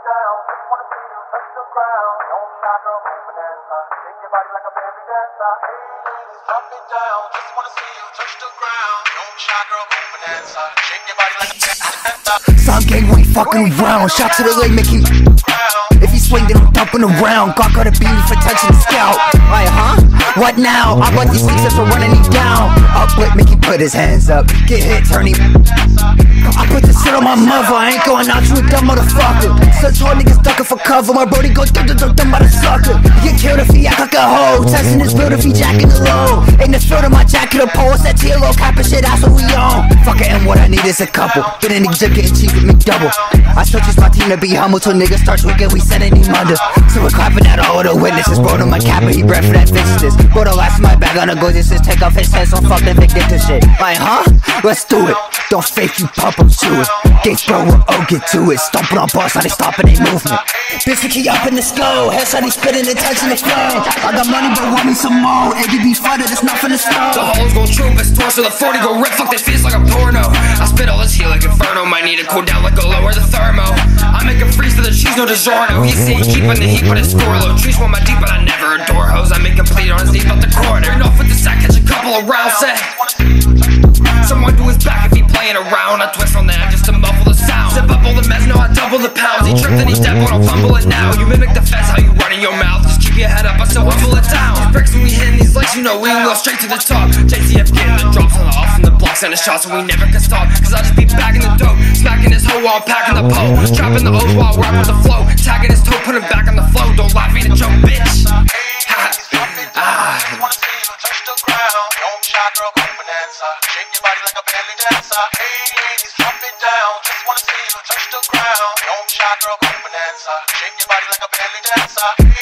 down, just wanna see you touch the ground. Don't shy, girl, moving inside. Shake your body like a belly dancer. Hey, ladies, drop it down, just wanna see you touch the ground. Don't shy, girl, moving inside. Shake your body like a belly dancer. Some gang, we ain't fucking around. Shot to the leg, make him. If he swing, then I'm dumping around. God got a beanie for touching the scout. Like, huh? What now? I bought these sticks up for running him down. Uplift, make him put his hands up. Get hit, turn him. I put this shit on my mother. I ain't going out, you a dumb motherfucker. Such hard niggas ducking for cover. My brody go dum by the sucker. Get killed if he act like a hoe. Testing his build if he jacking the low. Ain't the field of my jacket a pole. That TLO capping shit, that's what we on. Fuck it, and what I need is a couple. Been in the gym getting cheap with me double. I still choose my team to be humble till niggas start tweaking. We sending him under. So we're clapping at all the witnesses. Bro to my cap, but he bred for that viciousness. Bro the last of my bag on the goes. Just take off his head, so fuck that vindictive shit. Like, huh? Let's do it. Don't fake, you pump, I'm chewing. Gates bro, we'll all get to it. Stomping on boss, how they stopping they movement. Bitch, we keep up in the skull. Headshot, he spitting and touching the flow. I got money, but want me some more. ADB flooded, it's nothing to snow. The holes go true, it's torso, the 40 go rip. Fuck, they face like a porno. I spit all this heat like Inferno. Might need to cool down like a lower the thermo. I make him freeze to the cheese, no DiGiorno. He say he keeping the heat, but his score low. Trees want my deep, but I never adore hoes. I make him plead on his knees out the corner. Turn off with the sack, catch a couple of rounds, say. Someone do his back if he playing around. I twist on them just to muffle the sound. Zip up all the meds, no I double the pounds. He tripped and he's dead, but I'll fumble it now. You mimic the feds, how you running your mouth. Just keep your head up, I still humble it down. These bricks when we hitting these legs, you know we can go straight to the top. JCF getting the drops on the off from the blocks and the shots, and we never can stop. Cause I just be bagging the dope, smacking his hoe while I'm packing the pole. Dropping the O's while I rap with the flow. Tagging his toe, put him back on the flow. Don't laugh, ain't a joke, bitch. Girl, moving inside. Shake your body like a belly dancer. Hey, ladies, drop it down. Just wanna see you touch the ground. Don't shy, girl, moving inside. Shake your body like a belly dancer.